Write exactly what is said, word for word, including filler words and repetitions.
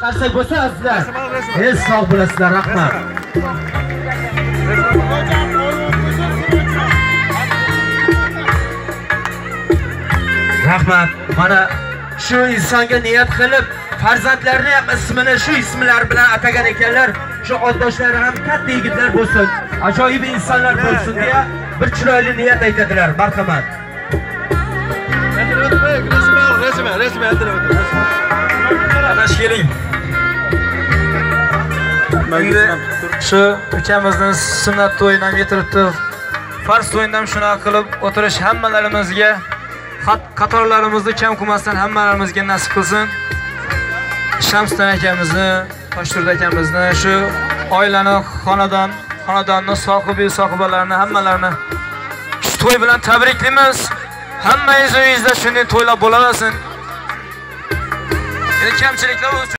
chiqarsak bo'lsa sizlar. Hech sog' bo'lasizlar, rahmat. Rahmat. Mana shu insonga niyat qilib, farzandlarini ham ismini shu ismlar bilan atagan ekanlar. Shu oldoshlari ham katta yigitlar bo'lsin, ajoyib insonlar bo'lsin deya bir chiroyli niyat aytadilar. Marhamat. Resmi, resmi, resmi. Adash keling. Endi shu ukamizning sunnat to'yidan yetiribdi. Farz to'yidan shunaqa qilib o'tirish hammalarimizga, qatorlarimizni kam qilmasdan hammalarimizga nasib qilsin. Shamston akamizni, Toshturdi akamizni, shu oilani, xonadon, xonadonning sohibi, sohibalarini hammalarini shu to'y bilan tabriklaymiz. Hammangiz uyingizda shunday to'ylab bo'laversin. Endi kamchiliklar